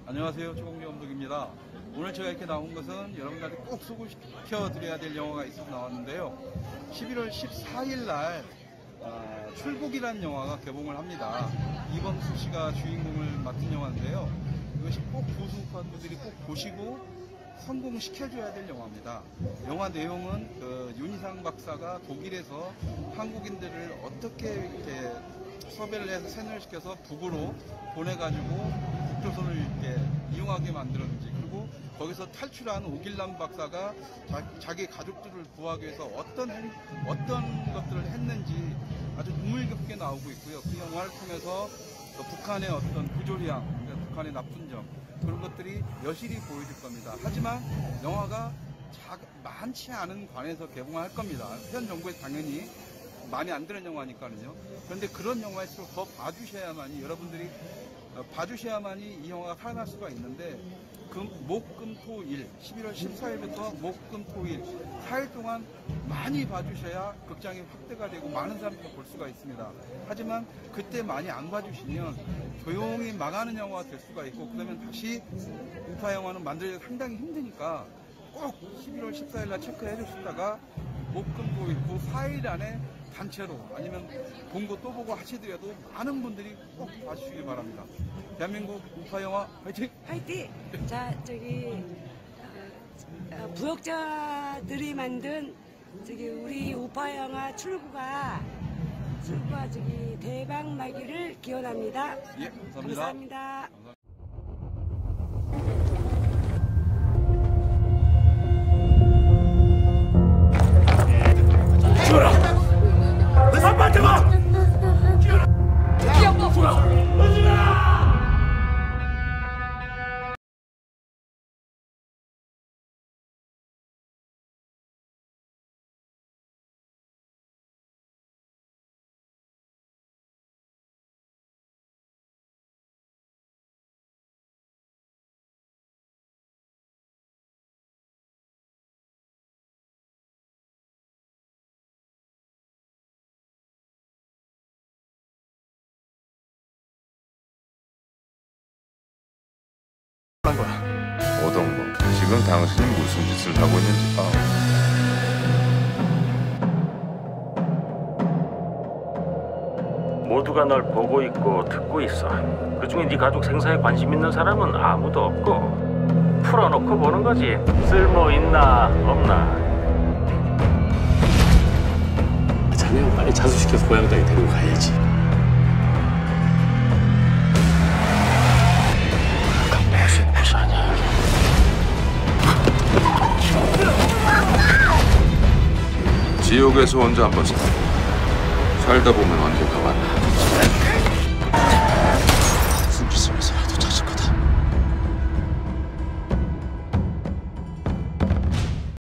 안녕하세요. 최공리 감독입니다. 오늘 제가 이렇게 나온 것은 여러분들한테 꼭 소개시켜드려야 될 영화가 있어서 나왔는데요. 11월 14일 날 출국이라는 영화가 개봉을 합니다. 이범수 씨가 주인공을 맡은 영화인데요. 이것이 꼭 보수파들이 꼭 보시고 성공시켜줘야 될 영화입니다. 영화 내용은 윤희상 박사가 독일에서 한국인들을 어떻게 이렇게 섭외를 해서 세뇌시켜서 북으로 보내가지고 북조선을 이렇게 이용하게 만들었는지, 그리고 거기서 탈출한 오길남 박사가 자기 가족들을 구하기 위해서 어떤 것들을 했는지 아주 눈물겹게 나오고 있고요. 그 영화를 통해서 북한의 어떤 부조리함, 북한의 나쁜 점, 그런 것들이 여실히 보여줄 겁니다. 하지만 영화가 많지 않은 관에서 개봉할 겁니다. 현 정부에 당연히 많이 안 되는 영화니까요. 그런데 그런 영화일수록 더 봐주셔야만이, 여러분들이 봐주셔야만이 이 영화가 살아날 수가 있는데, 목금토일 11월 14일부터 목금토일 4일 동안 많이 봐주셔야 극장이 확대가 되고 많은 사람들이 볼 수가 있습니다. 하지만 그때 많이 안 봐주시면 조용히 망하는 영화가 될 수가 있고, 그러면 다시 우파 영화는 만들기가 상당히 힘드니까 꼭 11월 14일 날 체크해 주시다가 목금토일 그 4일 안에 단체로 아니면 본거 또 보고 하시더라도 많은 분들이 꼭 봐주시기 바랍니다. 대한민국 우파 영화 화이팅! 화이팅! 자, 부역자들이 만든 우리 우파 영화 출구가 대박 나기를 기원합니다. 예, 감사합니다. 감사합니다. 오동무, 지금 당신이 무슨 짓을 하고 있는지 모두가 널 보고 있고 듣고 있어. 그중에 네 가족 생사에 관심 있는 사람은 아무도 없고, 풀어놓고 보는 거지. 쓸모 있나 없나. 자네는 빨리 자수시켜서 고향 땅에 데리고 가야지. 무슨 부사냐. 지옥에서 혼자 한번 살다 보면 언젠가 만나.